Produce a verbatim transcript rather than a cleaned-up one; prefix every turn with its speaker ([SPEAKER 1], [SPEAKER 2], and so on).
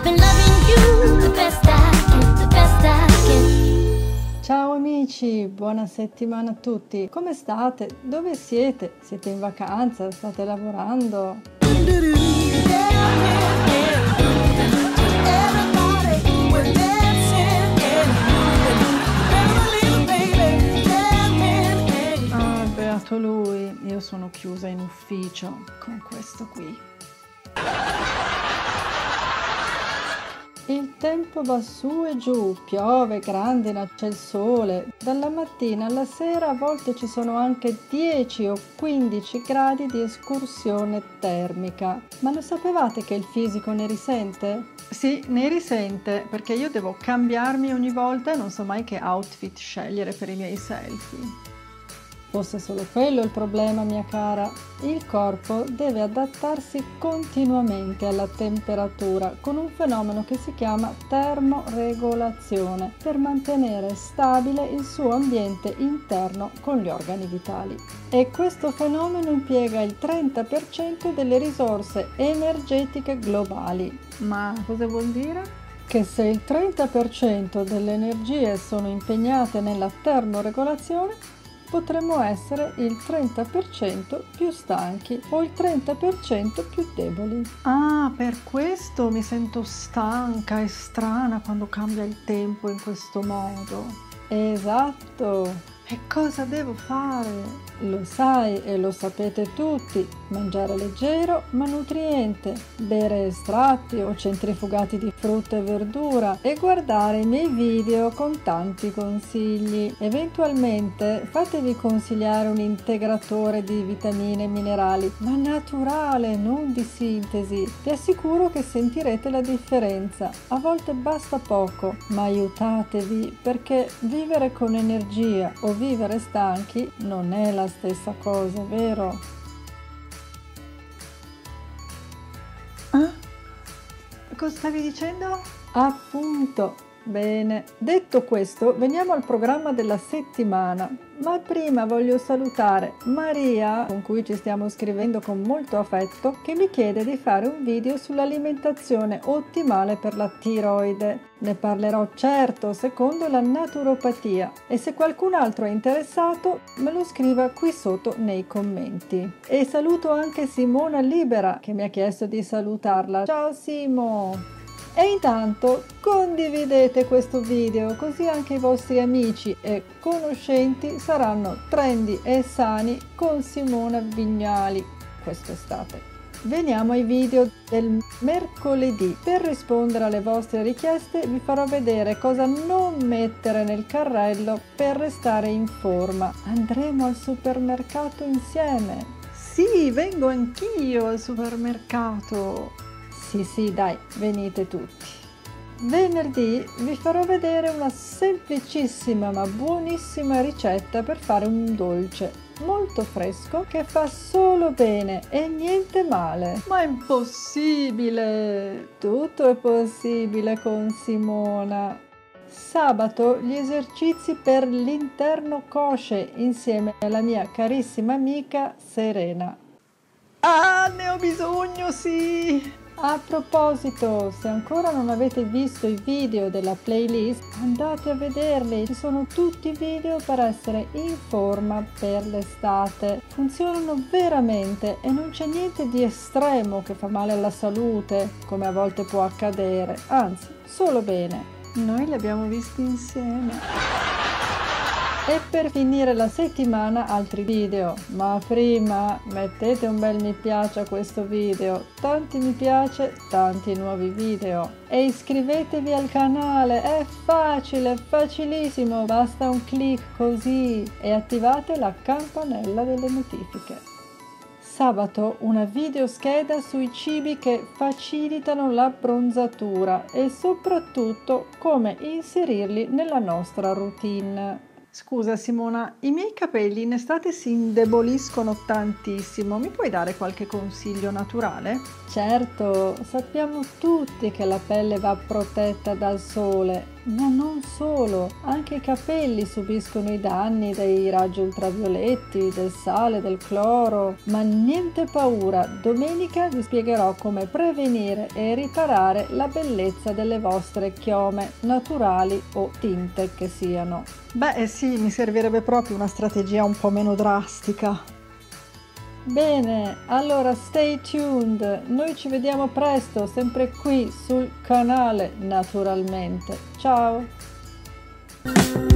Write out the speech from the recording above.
[SPEAKER 1] I've been loving you the best I can, the best I can.
[SPEAKER 2] Ciao amici, buona settimana a tutti. Come state? Dove siete? Siete in vacanza? State lavorando? Ah, beato lui, io sono chiusa in ufficio con questo qui. Il tempo va su e giù, piove, grandina, c'è il sole. Dalla mattina alla sera a volte ci sono anche dieci o quindici gradi di escursione termica. Ma lo sapevate che il fisico ne risente? Sì, ne risente, perché io devo cambiarmi ogni volta e non so mai che outfit scegliere per i miei selfie. Fosse solo quello il problema, mia cara. Il corpo deve adattarsi continuamente alla temperatura con un fenomeno che si chiama termoregolazione per mantenere stabile il suo ambiente interno con gli organi vitali. E questo fenomeno impiega il trenta per cento delle risorse energetiche globali. Ma cosa vuol dire? Che se il trenta per cento delle energie sono impegnate nella termoregolazione, potremmo essere il trenta per cento più stanchi o il trenta per cento più deboli. Ah, per questo mi sento stanca e strana quando cambia il tempo in questo modo. Esatto. E cosa devo fare? Lo sai e lo sapete tutti, mangiare leggero ma nutriente, bere estratti o centrifugati di frutta e verdura e guardare i miei video con tanti consigli. Eventualmente fatevi consigliare un integratore di vitamine e minerali, ma naturale, non di sintesi. Vi assicuro che sentirete la differenza. A volte basta poco, ma aiutatevi perché vivere con energia o vivere stanchi non è la stessa cosa, vero? Ah? Cosa stavi dicendo? Appunto. Bene, detto questo, veniamo al programma della settimana. Ma prima voglio salutare Maria, con cui ci stiamo scrivendo con molto affetto, che mi chiede di fare un video sull'alimentazione ottimale per la tiroide. Ne parlerò certo secondo la naturopatia e se qualcun altro è interessato me lo scriva qui sotto nei commenti. E saluto anche Simona Libera che mi ha chiesto di salutarla. Ciao Simo! E intanto condividete questo video così anche i vostri amici e conoscenti saranno trendy e sani con Simona Vignali quest'estate. Veniamo ai video del mercoledì. Per rispondere alle vostre richieste vi farò vedere cosa non mettere nel carrello per restare in forma. Andremo al supermercato insieme. Sì, vengo anch'io al supermercato. Sì, sì, dai, venite tutti. Venerdì vi farò vedere una semplicissima ma buonissima ricetta per fare un dolce molto fresco che fa solo bene e niente male. Ma è impossibile! Tutto è possibile con Simona. Sabato gli esercizi per l'interno cosce insieme alla mia carissima amica Serena. Ah, ne ho bisogno, sì! A proposito, se ancora non avete visto i video della playlist, andate a vederli, ci sono tutti i video per essere in forma per l'estate. Funzionano veramente e non c'è niente di estremo che fa male alla salute, come a volte può accadere, anzi, solo bene. Noi li abbiamo visti insieme. E per finire la settimana altri video, ma prima mettete un bel mi piace a questo video, tanti mi piace, tanti nuovi video e iscrivetevi al canale, è facile, facilissimo, basta un clic così e attivate la campanella delle notifiche. Sabato una videoscheda sui cibi che facilitano l'abbronzatura e soprattutto come inserirli nella nostra routine. Scusa Simona, i miei capelli in estate si indeboliscono tantissimo, mi puoi dare qualche consiglio naturale? Certo, sappiamo tutti che la pelle va protetta dal sole Ma non solo, anche i capelli subiscono i danni dai raggi ultravioletti, del sale, del cloro. Ma niente paura, domenica vi spiegherò come prevenire e riparare la bellezza delle vostre chiome, naturali o tinte che siano. Beh sì, mi servirebbe proprio una strategia un po' meno drastica. Bene, allora stay tuned, noi ci vediamo presto, sempre qui sul canale naturalmente. Ciao!